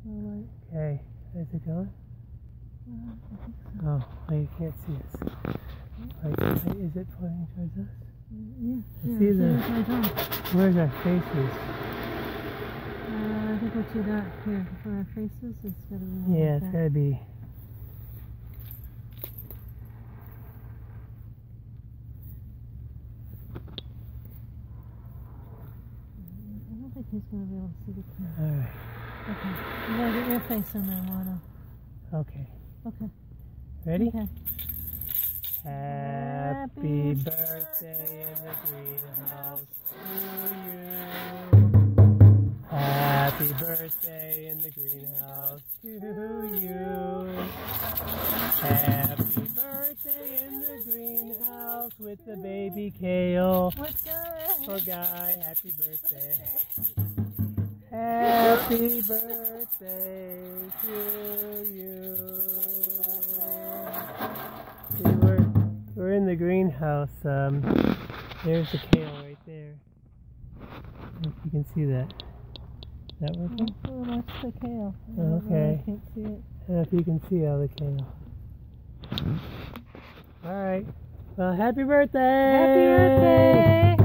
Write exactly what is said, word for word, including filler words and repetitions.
Okay, is it going? Uh, I think so. Oh, well, you can't see us. Wait, wait, is it pointing towards us? Yeah, I yeah, see it's the. right on. Where's our faces? Uh, I think what you got here for our faces, it's got to be. Yeah, like it's that. gotta be. I don't think he's going to be able to see the camera. Alright. Okay. You gotta get your face in there, Mono. Okay. Okay. Ready? Okay. Happy birthday in the greenhouse to you. Happy birthday in the greenhouse to you. Happy birthday in the greenhouse with the baby Kale. What's good? Poor guy, happy birthday. Happy birthday to you. See, we're, we're in the greenhouse. Um, there's the kale right there. If you can see that. Is that working? Oh, that's the kale. Okay. I can't see it. I don't know if you can see all the kale. Alright. Well, happy birthday! Happy birthday!